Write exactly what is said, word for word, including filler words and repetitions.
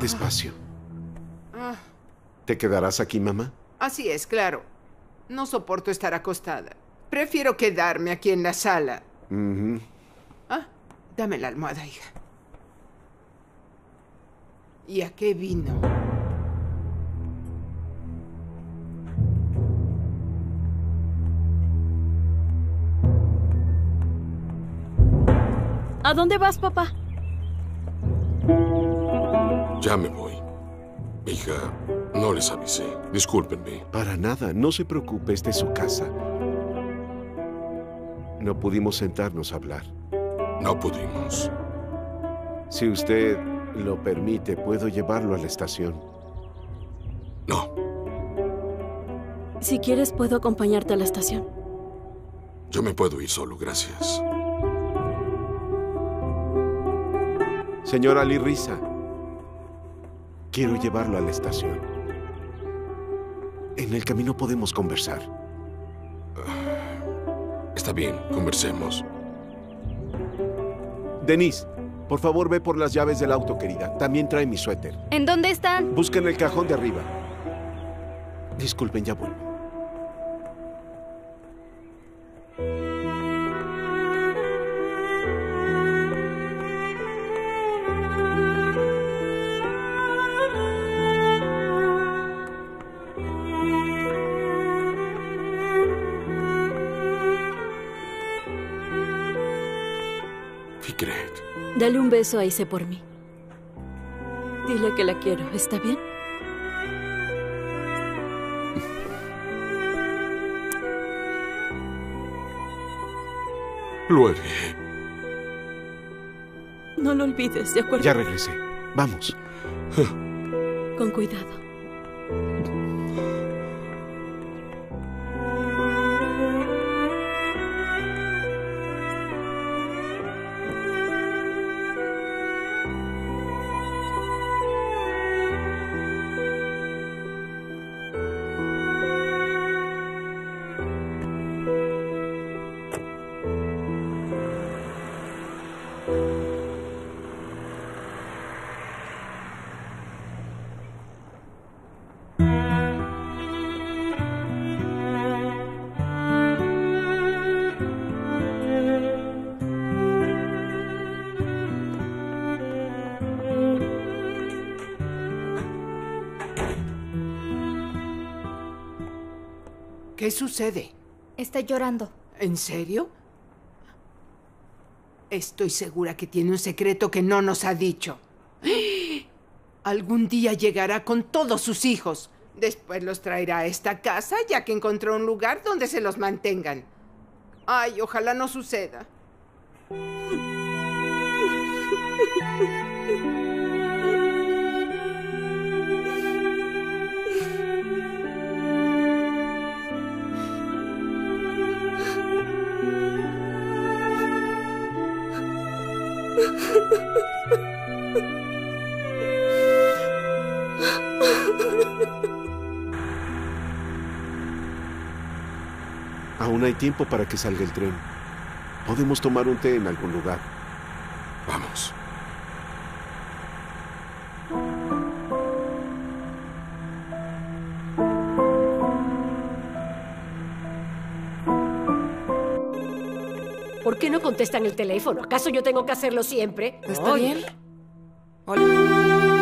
Despacio. Ah, ¿Te quedarás aquí, mamá? así es, claro. No soporto estar acostada. Prefiero quedarme aquí en la sala. Ujú. Ah, dame la almohada, hija. ¿Y a qué vino? ¿A dónde vas, papá? Ya me voy. Hija, no les avisé. Discúlpenme. Para nada, no se preocupe, esta es su casa. No pudimos sentarnos a hablar. No pudimos. Si usted lo permite, puedo llevarlo a la estación. No, Si quieres, puedo acompañarte a la estación. yo me puedo ir solo, gracias. Señora Lirisa, quiero llevarlo a la estación. En el camino podemos conversar. Está bien, conversemos. Denise, por favor, ve por las llaves del auto, querida. También trae mi suéter. ¿En dónde están? Busca en el cajón de arriba. Disculpen, ya vuelvo. Fikret, Dale un beso a Ise por mí. Dile que la quiero, ¿está bien? lo haré. No lo olvides, ¿de acuerdo? Ya regresé. Vamos. Con cuidado. ¿Qué sucede? Está llorando. ¿En serio? Estoy segura que tiene un secreto que no nos ha dicho. Algún día llegará con todos sus hijos. Después los traerá a esta casa, ya que encontró un lugar donde se los mantengan. Ay, ojalá no suceda. Aún hay tiempo para que salga el tren. Podemos tomar un té en algún lugar. Vamos. ¿Por qué no contestan el teléfono? ¿Acaso yo tengo que hacerlo siempre? ¿Está Ay. bien? Hola.